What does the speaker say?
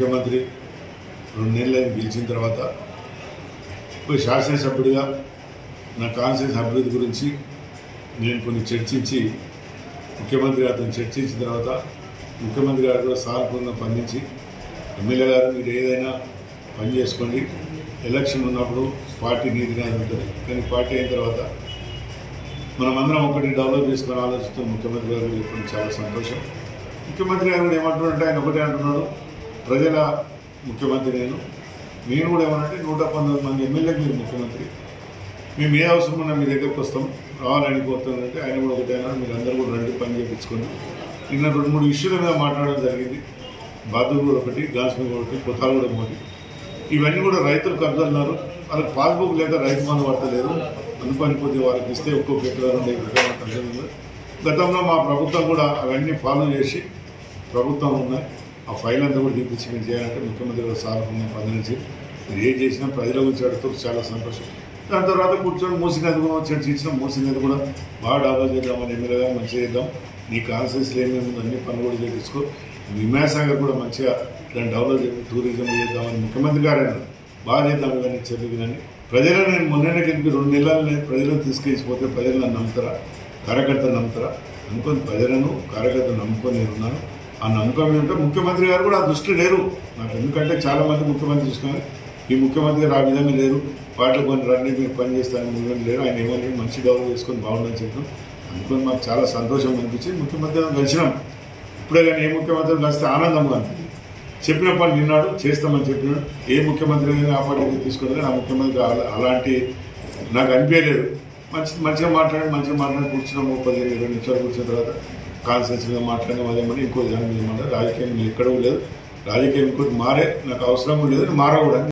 ముఖ్యమంత్రి 2 నెలలు గెలిచిన తర్వాత శాసనసభ్యుడిగా నా కాన్స్టిట్యూన్సీ అభివృద్ధి గురించి నేను కొన్ని చర్చించి ముఖ్యమంత్రి గారితో చర్చించిన తర్వాత ముఖ్యమంత్రి గారు కూడా సానుకూలంగా స్పందించి ఎమ్మెల్యే గారు మీరు ఏదైనా పని చేసుకోండి, ఎలక్షన్ ఉన్నప్పుడు పార్టీ నీతిగా ఉంటుంది, కానీ పార్టీ అయిన తర్వాత మనమందరం ఒకటి డెవలప్ చేసుకుని ఆలోచిస్తూ ముఖ్యమంత్రి గారు చెప్పడం చాలా సంతోషం. ముఖ్యమంత్రి గారు కూడా ఏమంటున్నారంటే ఆయన ఒకటే అంటున్నాడు, ప్రజల ముఖ్యమంత్రి నేను కూడా ఏమనంటే 119 మంది ఎమ్మెల్యేకి మీరు ముఖ్యమంత్రి, మేము ఏ అవసరం ఉన్నా మీ దగ్గరికి వస్తాం, రావాలని కోరుతానంటే ఆయన కూడా ఒకటే అన్నాడు, మీరు అందరూ కూడా రండి పని చేయించుకోండి. నిన్న 2-3 ఇష్యూల మీద మాట్లాడడం జరిగింది. బాదులు కూడా ఒకటి, గాస్మిల్ ఒకటి, కొత్తాలు కూడా ఒకటి. ఇవన్నీ కూడా రైతులు కబ్జాలున్నారు, వాళ్ళకి పాస్బుక్ లేక రైతు బంధు పడతలేదు, అనుకోనిపోతే వాళ్ళకి ఇస్తే ఒక్కొక్క ఎకరా 2 ఎకరాలు కబ్జాలు. గతంలో మా ప్రభుత్వం కూడా అవన్నీ ఫాలో చేసి ప్రభుత్వం ఉన్నాయి, ఆ ఫైల్ అంతా కూడా తీపించి మీరు చేయాలంటే ముఖ్యమంత్రి గారు సానుకూలంగా స్పందించి మీరు ఏం చేసినా ప్రజల గురించి అడుగుతూ చాలా సంతోషం. దాని తర్వాత కూర్చొని మూసినది కూడా చర్చించినాం. మూసినది కూడా బాగా డెవలప్ చేద్దామని ఎమ్మెల్యేగా మంచిగా చేద్దాం, నీ కాన్సెన్స్లో ఏమేమి అన్ని పనులు కూడా చేయించుకో, విమాసాగర్ కూడా మంచిగా దాన్ని డెవలప్ చేసి టూరిజం చేద్దామని ముఖ్యమంత్రి గారు అయినా బాగా చేద్దాం కానీ చదివినని ప్రజలను నేను మొన్ననే గెలిపి 2 నెలలు ప్రజలను తీసుకెళ్ళిపోతే ప్రజలు నన్ను నమ్ముతారా, కార్యకర్తలు నమ్ముతారా అనుకొని ప్రజలను కార్యకర్తలు నమ్ముకొని నేను ఉన్నాను. ఆ నమ్మకం ఏంటంటే ముఖ్యమంత్రి గారు కూడా ఆ దృష్టి లేరు నాకు, ఎందుకంటే చాలామంది ముఖ్యమంత్రి చూసుకొని ఈ ముఖ్యమంత్రి గారు ఆ విధంగా లేరు, పాటలు కొన్ని రండి మీరు పని చేస్తారని లేరు. ఆయన ఏమని మంచి డెవలప్ చేసుకొని బాగుందని చెప్పడం అనుకొని మాకు చాలా సంతోషం అనిపించింది. ముఖ్యమంత్రి కలిసినాం, ఇప్పుడే కానీ ఏ ముఖ్యమంత్రి కలిస్తే ఆనందంగా అనిపించింది. చెప్పిన పని నిన్నాడు చేస్తామని చెప్పినాడు. ఏ ముఖ్యమంత్రి అయినా ఆ పార్టీకి తీసుకుని కానీ ఆ ముఖ్యమంత్రి అలాంటి నాకు అనిపించలేదు. మంచిగా మాట్లాడి కూర్చున్నాము 15-20 నిమిషాలు కూర్చున్న తర్వాత కాన్సెన్స్ మీద మాట్లాడిన అదేమని ఇంకో దాని మీద రాజకీయం ఎక్కడూ లేదు, రాజకీయం ఇంకోటి మారే నాకు అవసరం లేదు, మారకూడదు.